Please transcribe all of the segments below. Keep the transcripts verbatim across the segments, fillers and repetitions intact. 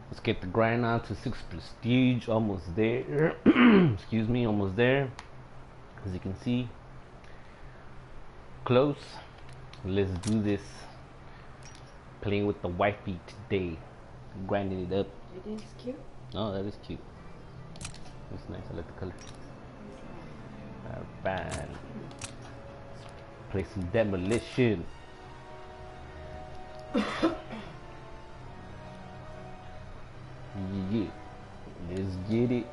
Let's get the grind on to six prestige. Almost there. Excuse me, almost there. As you can see, close. Let's do this. Playing with the wifey today, grinding it up. It is cute. Oh, that is cute. That's nice. I like the color. Alright, let's play some demolition. Yeah, let's get it.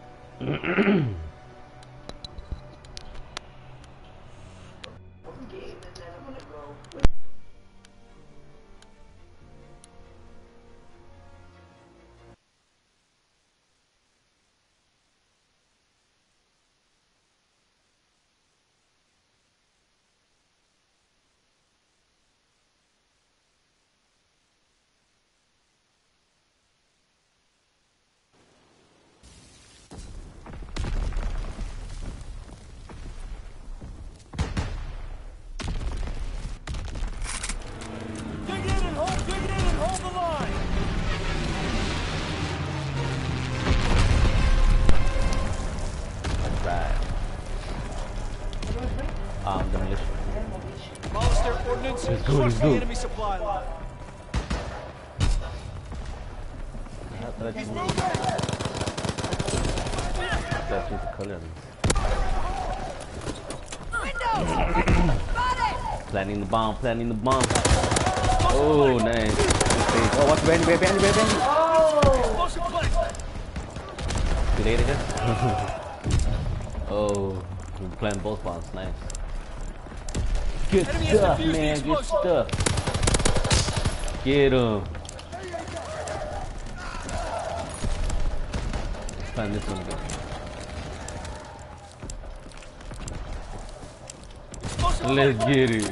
Um, demolition. Demolish their ordnance and crush the enemy supply line. Let's see the color. Planting the bomb, planting the bomb. Oh, nice. Oh, what's behind you, behind you, behind you? Oh! Good day, guys. Oh, we're playing both bombs. Nice. Good stuff, man. Good stuff. Get him. Let's find this one again. Let's get it.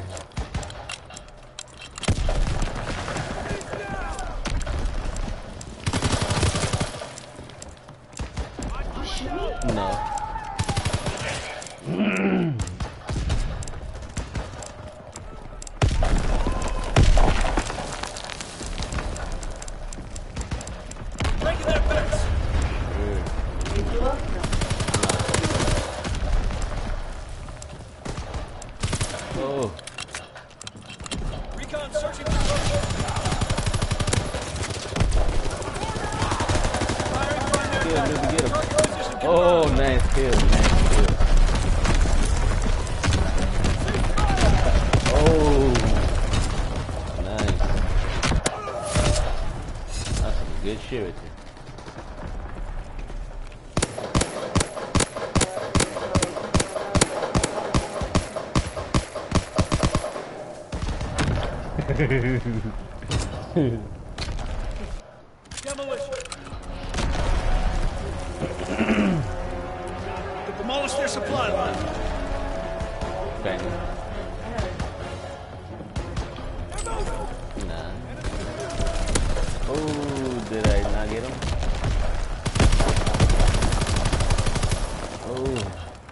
No. Oh. Recon searching for structure. Get him, baby, get him. Oh, nice kill, nice kill. Oh, nice. That's some good shit right there. Demolition. To demolish their supply line. Okay. Nah. Oh, did I not get him? Oh.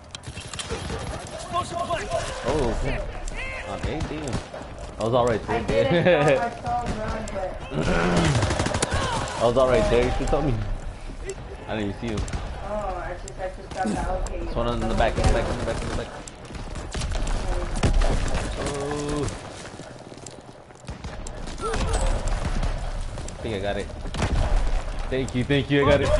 Oh, okay. Okay, damn. I was alright there. I didn't know if I saw him run, but... I was alright there. You should tell me. I didn't even see him. Oh, I just, I just got that. Okay. This one in the back, in the back, in the back, in the back. Oh. I think I got it. Thank you, thank you, I got it.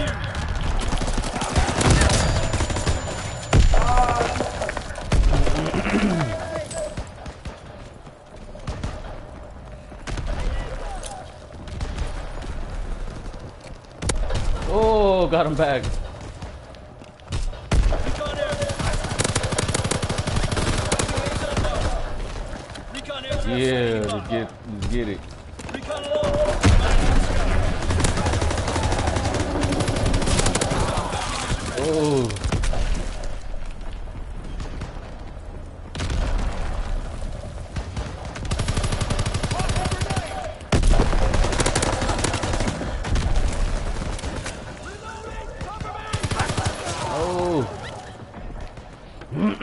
Oh, got him back. Yeah, let's get, let's get it. Oh. Oh.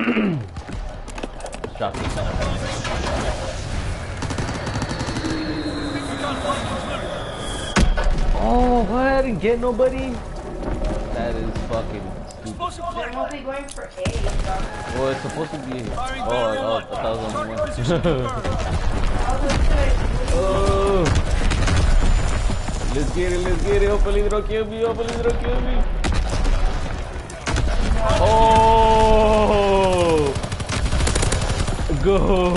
Shot me. Oh, what? I didn't get nobody? That is fucking stupid. Explosive They're plant. mostly going for A, so. Well, it's supposed to be. Firing Oh, battery oh, one. I thought it was only Target position confirmed. one. I'll just do it. Oh. Let's get it, let's get it. Hopefully they don't kill me. Hopefully they don't kill me. Oh! Go!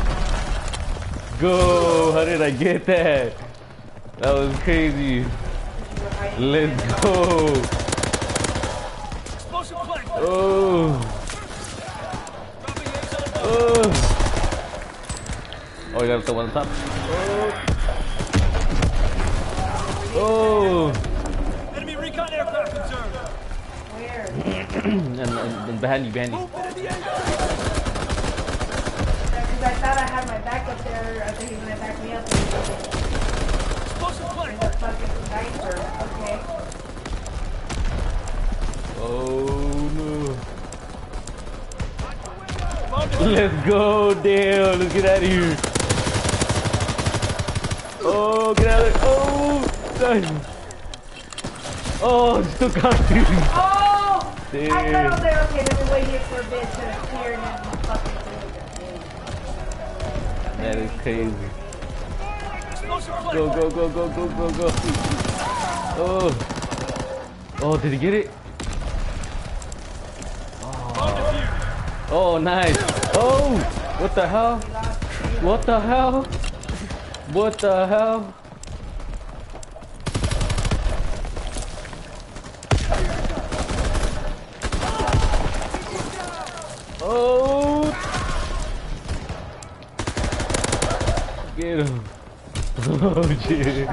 Go! How did I get that? That was crazy. Let's go! Explosive plant. Oh! Dropping eggs on board. Oh! Oh, you got the one on top. Oh! Oh! Enemy recon aircraft observed. Where? and, and, and behind you, behind you. Movement in the air. Because I thought I had my back up there. I think he was gonna back me up. And Explosive the plant. fucking sniper. Okay. Oh no. Bomb defused. Let's go, Dale. Let's get out of here. Oh, get out of there. Oh, nice. Oh, it's still coming. Oh! I Damn. thought I was there. Okay, let me wait here for a bit to clear and then fucking do it. That is crazy. Explosive plant. Go, go, go, go, go, go, go. Oh. Oh, did he get it? Bomb defused. Oh, nice. Oh, what the hell? What the hell? What the hell? Oh! Get him! Oh shit!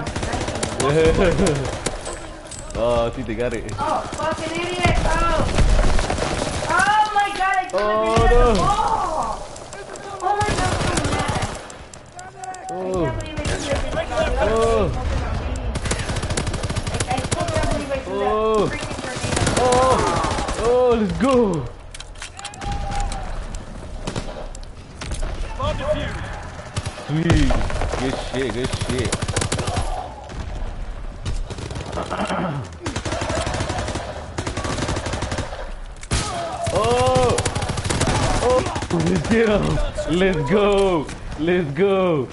Oh, I think they got it. Oh, fucking idiot! Oh! Oh my god, I couldn't Oh, have no. the ball! Oh my god, I'm so mad. I Oh! can't believe I threw that. Oh. I still can't believe I threw Oh. that freaking grenade. Oh! Oh, let's go! Bomb defused. Sweet! Good shit, good shit. Oh! Oh! Let's get him! Let's go! Let's go!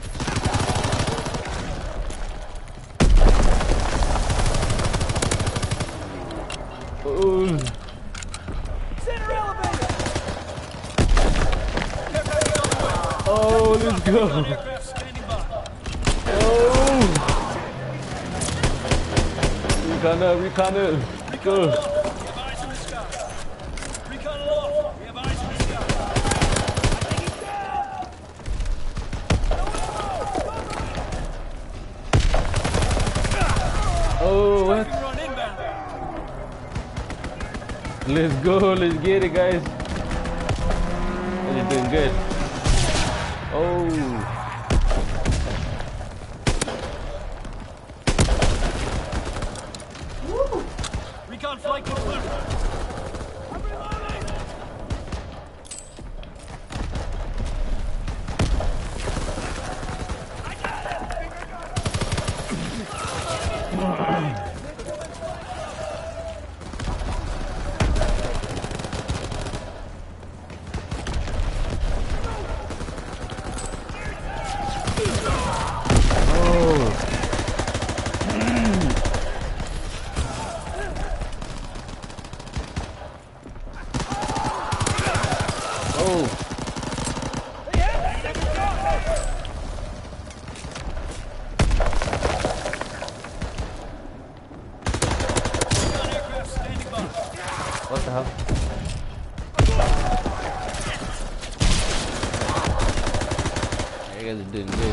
Oh! Center elevator. Oh, let's go! Aircraft standing by. Oh! Recon up, recon up. Let's go! We have eyes in the sky. Recon aloft. We have eyes in the sky. I think he's down. Oh, what? Striking run inbound. Let's go, let's get it, guys. You're doing good. Oh. Woo! Recon flight confirmed. I'm reloading. Oh. Oh. Recon aircraft standing by. What the hell? You guys are doing good.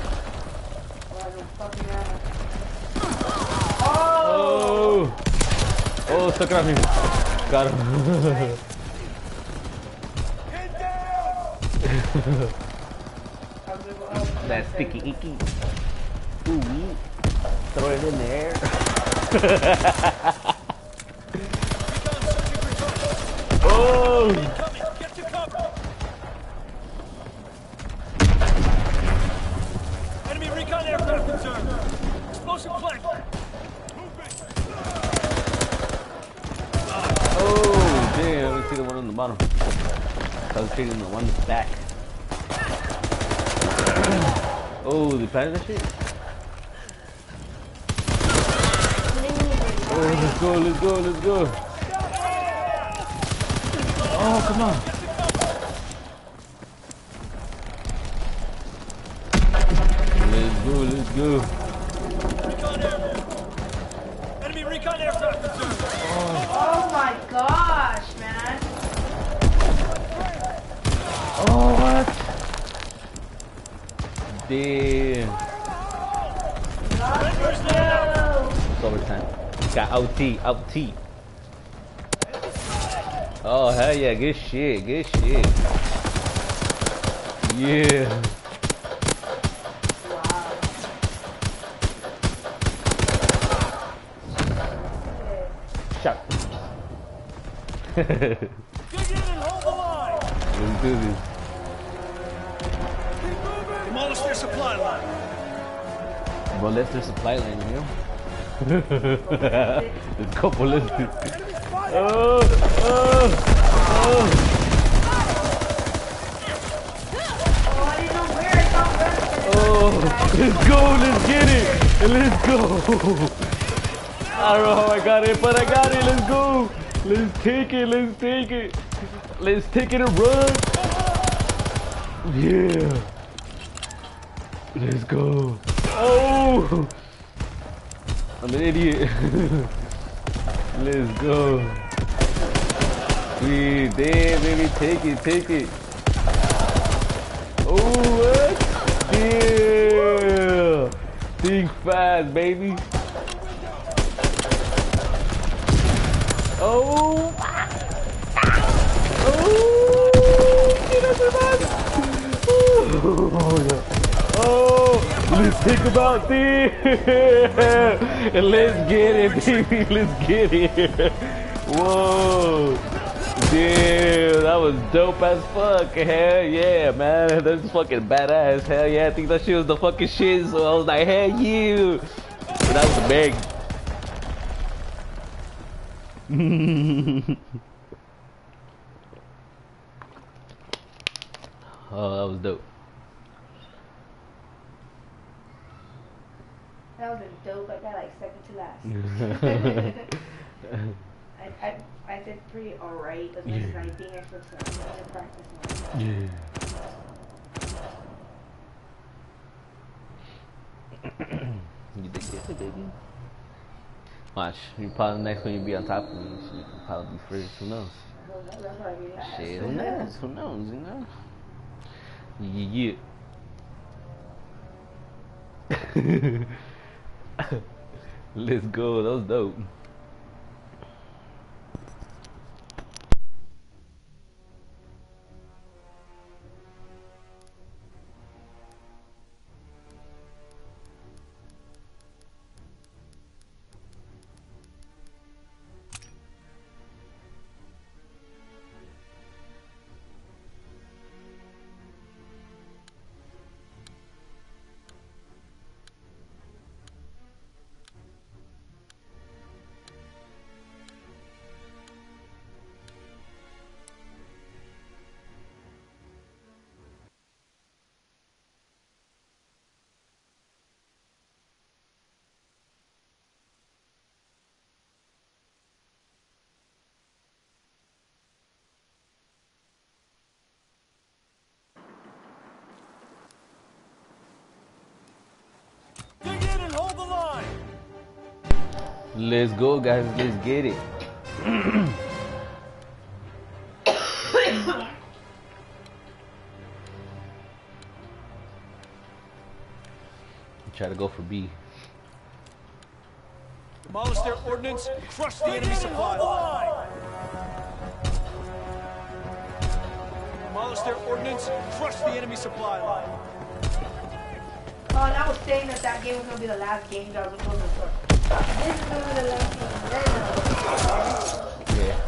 Oh! Oh, stuck around him. Got him. That sticky icky. Ooh, wee. Throw it in there. Recon searching for target. Oh! Coming. Get to cover. Enemy recon aircraft observed. Explosive plant. Oh, damn. Let me see the one on the bottom. I was shooting the one in the back. Oh, they planted that shit? Oh, let's go, let's go, let's go. Oh, come on. Let's go, let's go. Recon airborne. Enemy recon aircraft observed. Oh my gosh, man. Oh, what? Damn. Let's go. It's overtime. Got O T, O T. Oh, hell yeah, good shit, good shit. Yeah. Shot. Dig in and hold the line. Let's do this. Demolish their supply line. Well, that's their supply line, you know? There's a couple listed. Oh, oh, oh. Oh, I didn't know where I found Oh, let's go, let's get it. Let's go. I don't know how I got it, but I got it. Let's go. Let's take it, let's take it. Let's take it and run. Yeah. Let's go. Oh. I'm an idiot. Let's go. Sweet, damn, baby, take it, take it. Oh, what? Yeah. Think fast, baby. Oh. Oh. Get up there, man. Oh, yeah. Oh, let's think about this. And let's get it, baby. Let's get it. Whoa. Damn, that was dope as fuck. Hell yeah, man. That's fucking badass. Hell yeah, I think that shit was the fucking shit. So I was like, hell yeah. But that was the big. Oh, that was dope. That was a dope. I got like second to last. I, I, I did pretty alright with my Yeah. sniping except for I'm gonna practice more. Yeah. You did good, baby. Watch, you probably next one you be on top of me. So you can probably be first. Who knows? That's why I really last. Shit, who knows? Who knows? You know? Yeah. Let's go. That was dope. Dig in and hold the line. Let's go, guys. Let's get it. Try to go for B. Demolish their ordnance. Crush the enemy supply line. Demolish their ordnance. Crush the enemy supply line. Oh, and I was saying that that game was gonna be the last game that I was supposed to start. This is gonna be the last game. Yeah.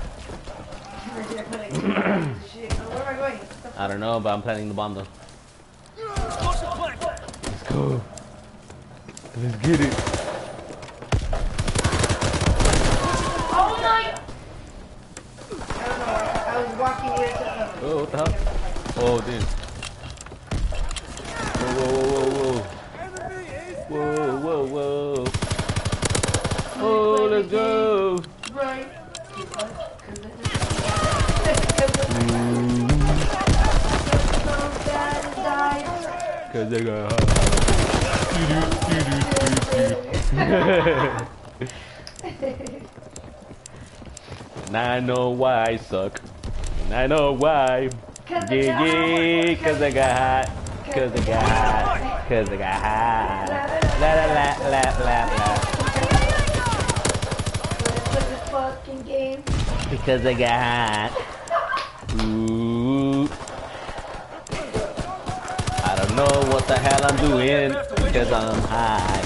Shit, where am I going? I don't know, but I'm planning the bomb though. Explosive plant. Let's go. Let's get it. Oh, what the hell? Oh, dude. Whoa, whoa, whoa, whoa, whoa. Whoa, whoa, whoa. Oh, let's go. Right. Cause they got hot. And I know why I suck. And I know why. Yeah, yeah, cause I got hot. Cause I got hot. Cause I got hot. La la la la la la. Play this fucking game. Because I got hot. Ooh. I don't know what the hell I'm doing. Because I'm high.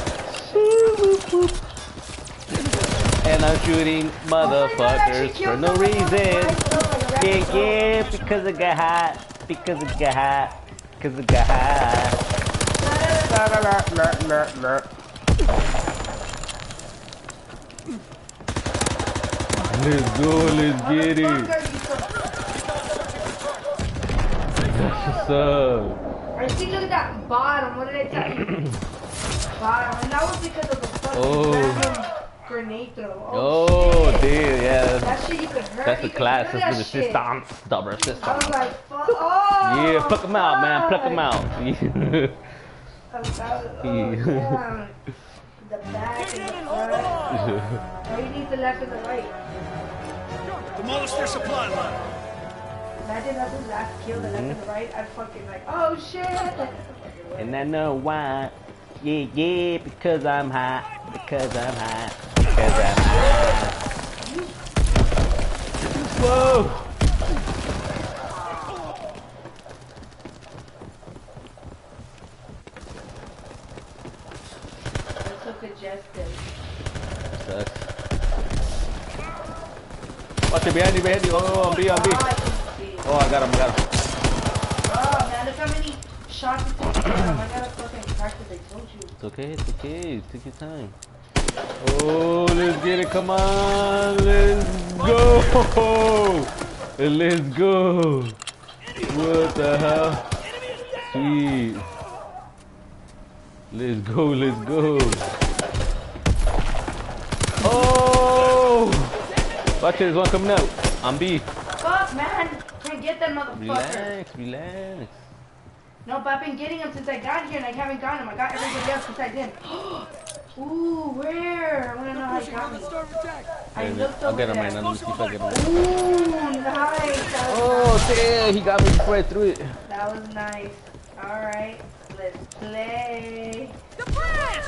And I'm shooting motherfuckers oh God, for no reason. Yeah, yeah, because I got hot. Because I got hot. Because I got hot. La, la, la, la, la. Let's go, let's get it. That's what's up. I see, look at that bottom. What did I tell you? Bottom. And that was because of the fucking oh. random grenade throw. Oh, oh dude, yeah. That shit you could hurt. That's the class. That's the resistance. The resistance. I was like, fuck. Oh, yeah, pluck them out, man. Pluck them out. Oh, yeah. The back and the front. Oh, you need the left and the right. Demolish their supply line. Imagine that's his last kill, the left and the right. I'd fucking like, oh shit. And I know why. Yeah, yeah, because I'm hot. Because I'm hot. Because I'm hot. Whoa. That's so congested. Sucks. Watch it behind you, behind you. Oh, on B, on B. Oh, I got him, I got him. Oh, man, look how many shots it took. I gotta fucking practice, I told you. It's okay, it's okay. Take your time. Oh, let's get it. Come on. Let's go. Let's go. What the hell? Sweet. Let's go, let's go. Oh! Watch it, there's one coming out. I'm B. Fuck, man. Can't get that motherfucker. Relax, relax. No, but I've been getting him since I got here and I haven't gotten him. I got everybody else since I did. Ooh, where? I want to know how he got me. I looked over I'll get him there. right now. Let me see if I get him. Ooh, nice. Oh, damn. He got me before I threw it. That was nice. Alright, let's play. The blast!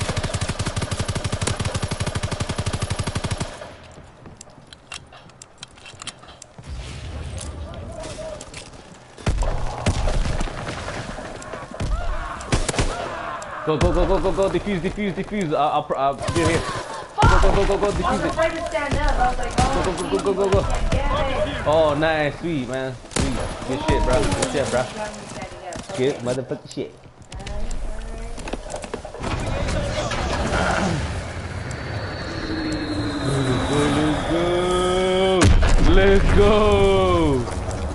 Go, go, go, go, go, go. Defuse, defuse, defuse. I'll, I'll, I'll be here. Fuck! Go, go, go, go, go. I was Defuse it. afraid to stand up. I was like, oh, Go, go, go, go, go, go. I can't get it. Oh, nice. Sweet, man. Sweet. Good shit, bro. Good shit, bro. Good motherfucking shit. Let's go. Let's go.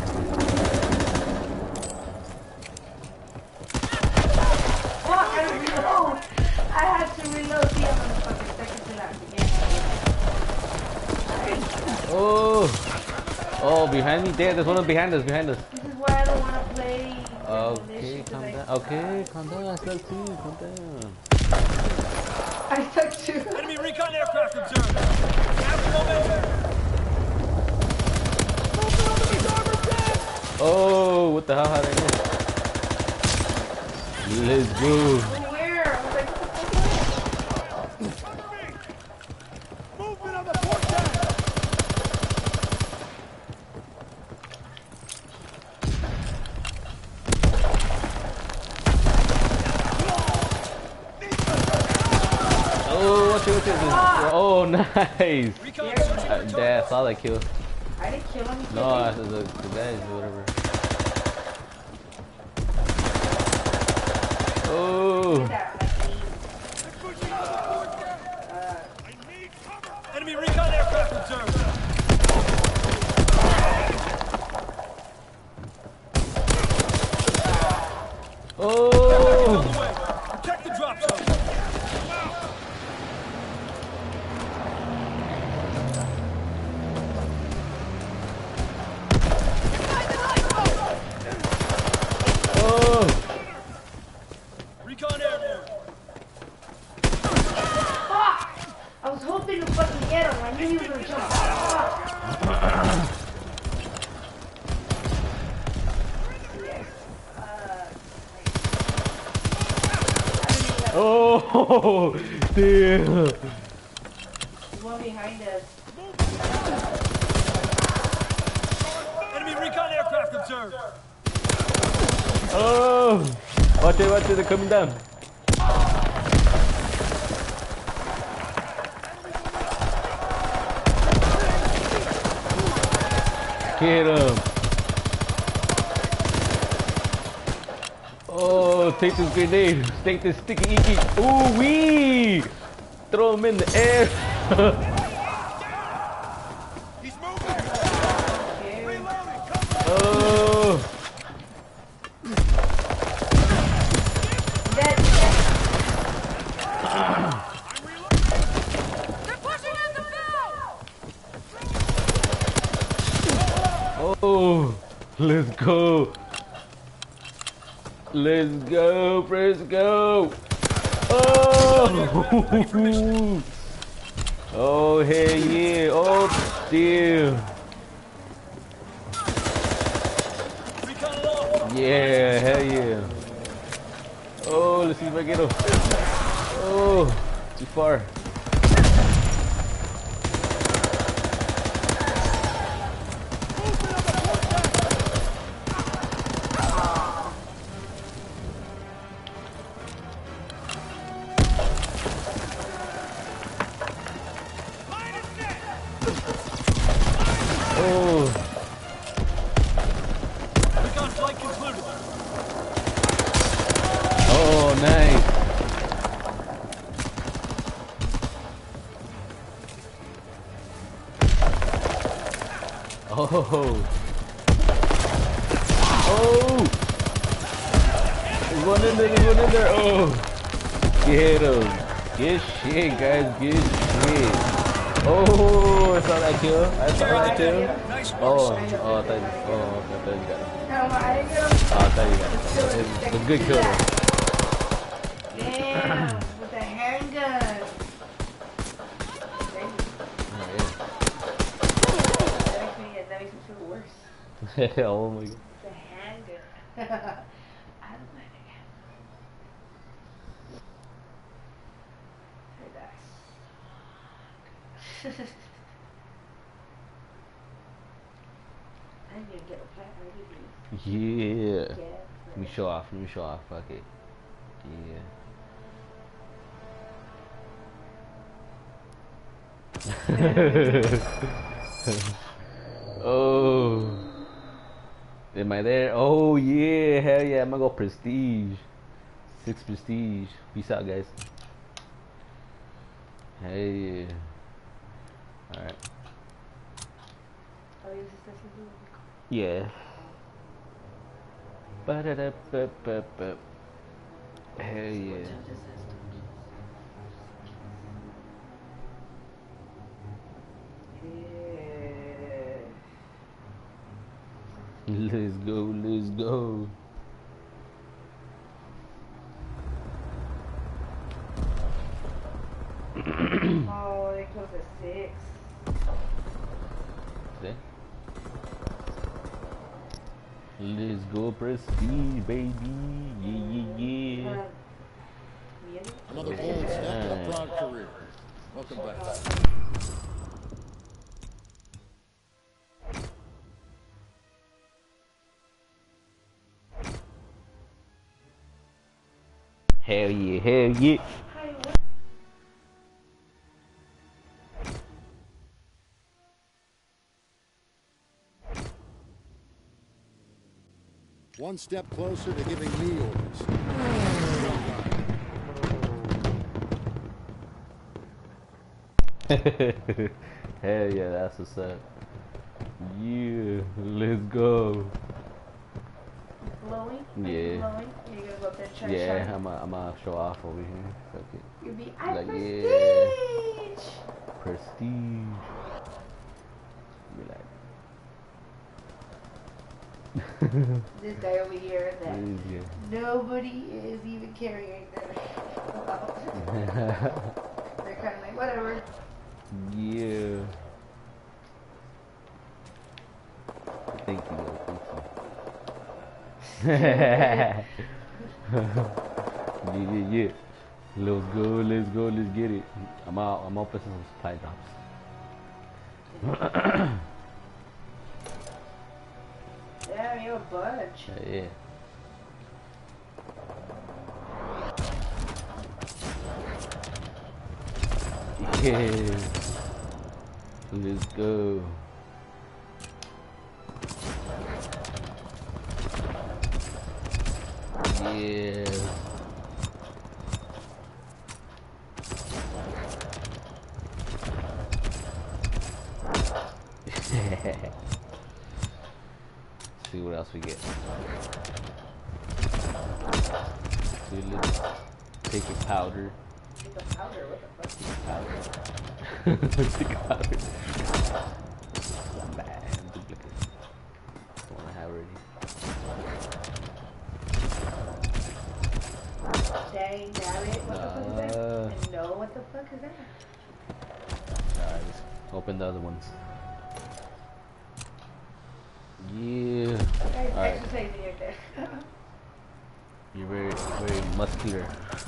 Fuck, I didn't reload. I had to reload. See, I'm gonna fucking second to last again. Oh. Oh, behind me. There, there's one behind us. Behind us. This is why I don't want to play. Okay, calm down. Okay, calm down. I suck too. Calm down. I suck too. Enemy recon aircraft observed. Captain momentum. Oh, what the hell? How did I miss? Let's go. Where? I was like, what the fuck? Movement on the port deck. Oh, watch it, watch it. Oh, nice. Recon searching Uh, for yeah, I saw that kill. I didn't kill him. No, I said the, the guys or whatever. Oh. Enemy recon aircraft observed. hoping to fucking get him. I knew he was gonna jump out. Oh, damn. There's one behind us. Enemy recon aircraft observed. Oh, watch it, watch it, they're coming down. Get him. Oh, take this grenade. Take this sticky icky. Ooh wee! Throw him in the air. He's moving. Reloading. Oh. Dead. I'm reloading. They're pushing out the bell. Oh, let's go. Let's go, let's go. Oh, oh, hell yeah. Oh, damn. Recon aloft. Yeah, hell yeah. Oh, let's see if I get him. Oh, too far. Oh! Oh! There's one in there, there's one in there. Oh! Get him. Get shit, guys. Get shit. Oh! I saw that kill. I saw that kill. Nice work. Oh! Oh, I thought you, oh, I thought you got him. No, I didn't get him. Oh, I thought you got him. It's a good kill though. Damn, with the handgun. Oh, yeah. That makes me, that makes me feel worse. Oh my god. The handgun. I don't like it. Hey, guys. I need to get a plant. I need Yeah. to get Let me show off. Let me show off. Fuck it. Yeah. Oh. Am I there? Oh yeah. Hell yeah. I'm gonna go prestige. Six prestige. Peace out, guys. Hey. Alright. Oh, is this this is Yeah. Ba-da-da-ba-ba-ba. Hell yeah. Let's go, let's go. Oh, they closed at six. See? Let's go prestige, baby. Yeah, yeah, yeah. Um, yeah. Another bold step in a proud career. Welcome back. Hell yeah, hell yeah. Hi, what? One step closer to giving me orders. Hell yeah, that's what's up. Yeah, let's go. Blowing? Yeah. Blowing? You're gonna go up there and try to Yeah, shine? I'm gonna I'm gonna show off over here. Fuck it. You'll be at Like, prestige! Prestige. Be like. This guy over here that Yeah. nobody is even carrying them. They're kind of like, whatever. Yeah. Thank you, though. Thank you. Yeah, yeah, yeah. Let's go, let's go, let's get it. I'm out. I'm out for some supply drops. Yeah, you're a bunch. Yeah, yeah. Yeah. Let's go. Yeah. See what else we get. See, let's take a powder. Take a powder, what the fuck? Powder. Take a powder. Bad duplicate. That's the one I have already. Dang, damn it. What the fuck is Uh, that? No, what the fuck is that? Alright, let's open the other ones. Yeah. Guys, Alright. exercising right there. You're very, very muscular.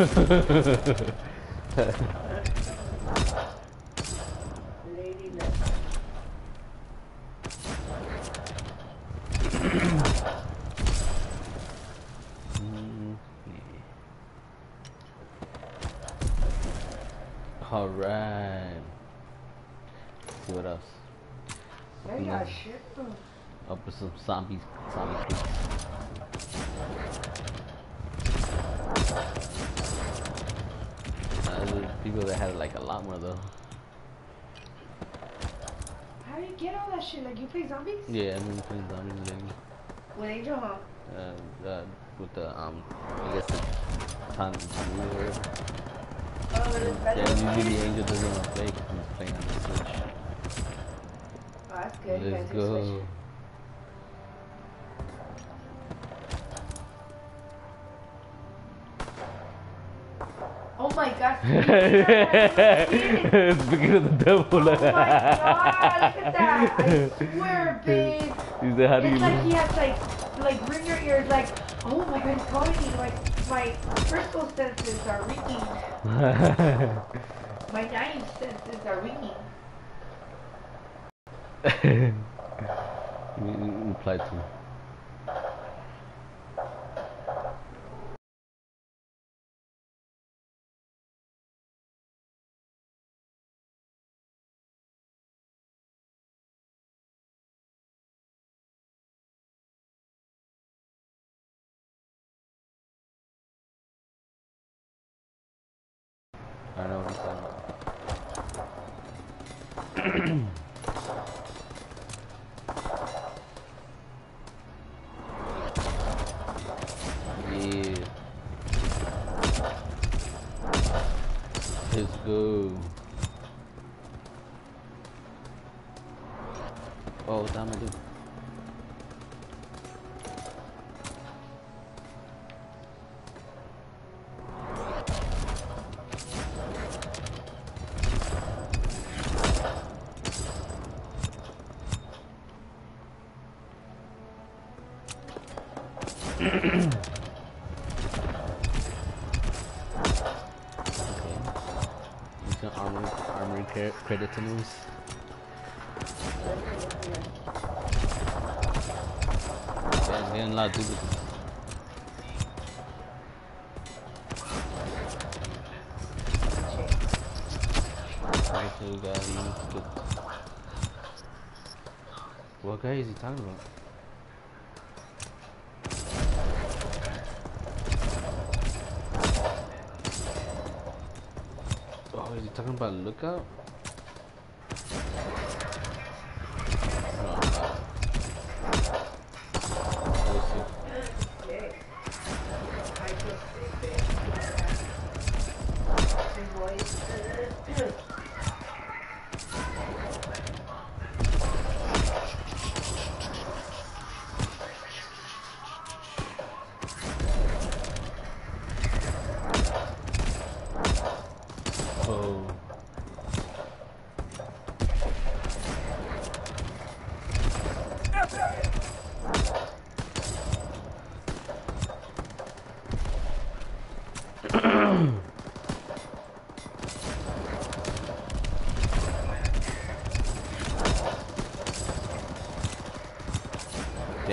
Lady love. Mm, yeah. Alright. See what else? I got shit. Up with some zombies, zombie cakes. Uh, there were people that had like a lot more though. How do you get all that shit? Like, you play zombies? Yeah, I've been playing zombies lately. With Angel, huh? Uh, uh, with the um, I guess the time, time or whatever. Oh, it is better. Yeah, usually Angel doesn't want to play because he's playing on the Switch. Oh, that's good. You Let's guys can switch. go. Oh my god. Speaking of the devil. Oh my god, look at that. I swear, babe. He said, how do you It's like know? he has like, like ringer ears, like, oh my god, he's calling me. Like, my crystal senses are ringing. My nine senses are ringing. Reply to me. I know what he's talking about. Yeah. Let's go. Oh, what am I doing? Armory, armory cre credit to news. Yeah, I'm getting a lot of duplicates. Okay, we got these good. What guy is he talking about? Oh, is he talking about Lookout?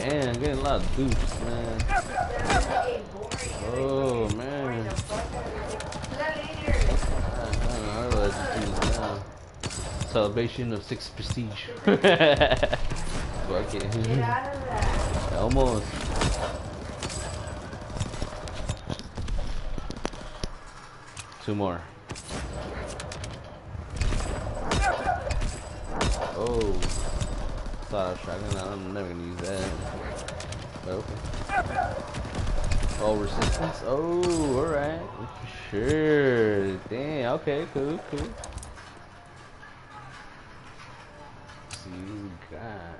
Damn, I'm getting a lot of dupes, man. Oh, man. I don't know what to do now. Celebration of six prestige. Fuck it. Almost. Two more. Oh. Thought a shotgun. I'm never gonna use that. Okay. Oh, resistance. Oh, alright. Sure. Damn. Okay. Cool. Cool. Let's see what we got.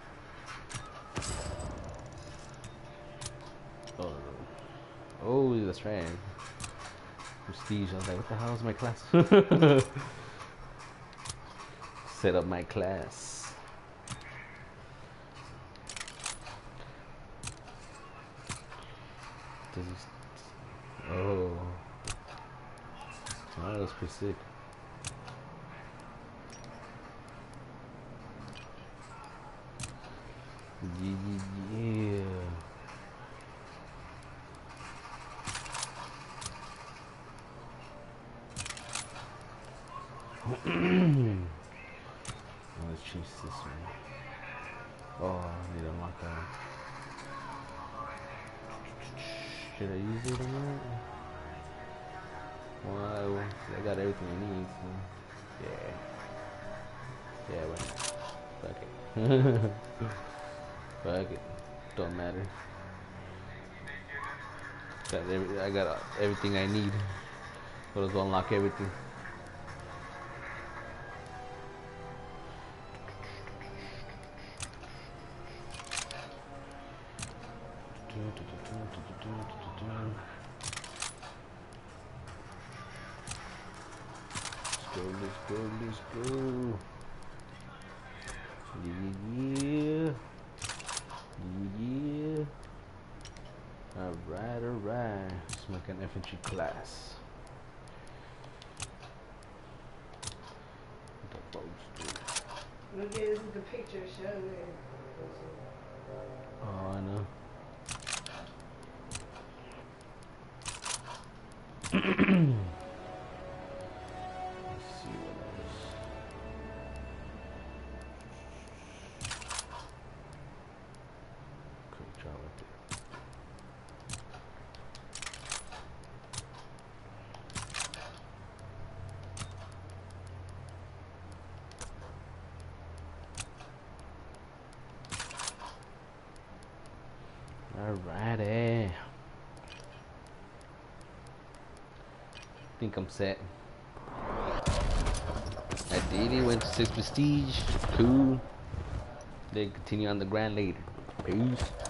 Oh. Oh, that's right. Prestige. I was like, what the hell is my class? Set up my class. Does he... Oh. Oh, that was pretty sick. Yeah. Let's change this one. Oh, I need to unlock that. Should I use it or not? Well, I got everything I need, so yeah. Yeah, why not? Fuck it. Fuck it. Don't matter. Got every, I got everything I need. Gotta go unlock everything. Let's go, let's go, let's go. Yeah. Yeah. Alright, alright. Let's make an infantry class. The boats do. Look at this is the picture showing it. Oh, I know. Let's see what else. Quick job right there. Alrighty. Think I'm set. I did it, went to six prestige. Cool. Then continue on the grind later. Peace.